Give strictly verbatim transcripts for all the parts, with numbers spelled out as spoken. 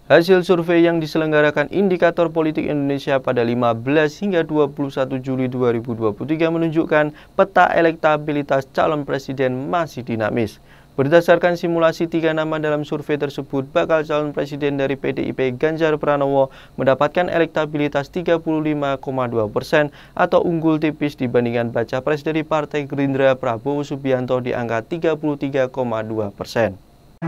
Hasil survei yang diselenggarakan Indikator Politik Indonesia pada lima belas hingga dua puluh satu Juli dua ribu dua puluh tiga menunjukkan peta elektabilitas calon presiden masih dinamis. Berdasarkan simulasi, tiga nama dalam survei tersebut, bakal calon presiden dari P D I P Ganjar Pranowo mendapatkan elektabilitas tiga puluh lima koma dua persen atau unggul tipis dibandingkan baca pres dari Partai Gerindra Prabowo Subianto di angka tiga puluh tiga koma dua persen.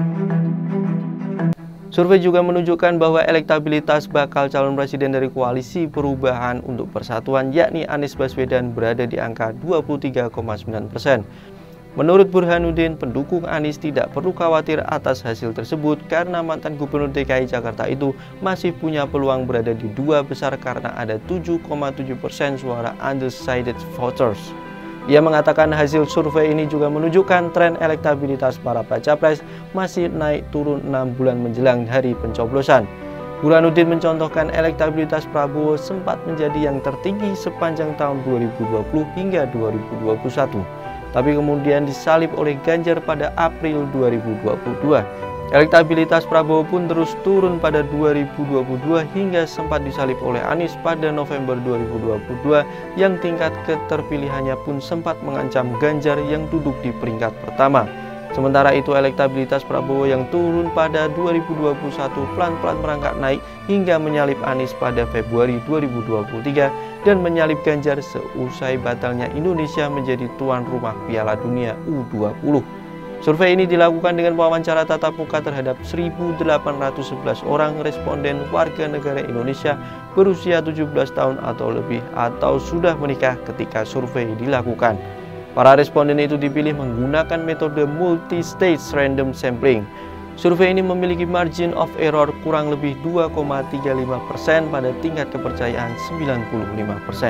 Survei juga menunjukkan bahwa elektabilitas bakal calon presiden dari Koalisi Perubahan untuk Persatuan yakni Anies Baswedan berada di angka dua puluh tiga koma sembilan persen. Menurut Burhanuddin, pendukung Anies tidak perlu khawatir atas hasil tersebut karena mantan Gubernur D K I Jakarta itu masih punya peluang berada di dua besar karena ada tujuh koma tujuh persen suara undecided voters. Ia mengatakan hasil survei ini juga menunjukkan tren elektabilitas para baca pres masih naik turun enam bulan menjelang hari pencoblosan. Burhanuddin mencontohkan elektabilitas Prabowo sempat menjadi yang tertinggi sepanjang tahun dua ribu dua puluh hingga dua ribu dua puluh satu, tapi kemudian disalib oleh Ganjar pada April dua ribu dua puluh dua. Elektabilitas Prabowo pun terus turun pada dua ribu dua puluh dua hingga sempat disalib oleh Anies pada November dua ribu dua puluh dua yang tingkat keterpilihannya pun sempat mengancam Ganjar yang duduk di peringkat pertama. Sementara itu elektabilitas Prabowo yang turun pada dua ribu dua puluh satu pelan-pelan merangkak naik hingga menyalip Anies pada Februari dua ribu dua puluh tiga dan menyalip Ganjar seusai batalnya Indonesia menjadi tuan rumah Piala Dunia U dua puluh. Survei ini dilakukan dengan wawancara tatap muka terhadap seribu delapan ratus sebelas orang responden warga negara Indonesia berusia tujuh belas tahun atau lebih atau sudah menikah ketika survei dilakukan. Para responden itu dipilih menggunakan metode multi-stage random sampling. Survei ini memiliki margin of error kurang lebih dua koma tiga lima persen pada tingkat kepercayaan sembilan puluh lima persen.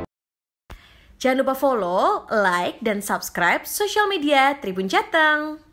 Jangan lupa follow, like, dan subscribe sosial media Tribun Jateng.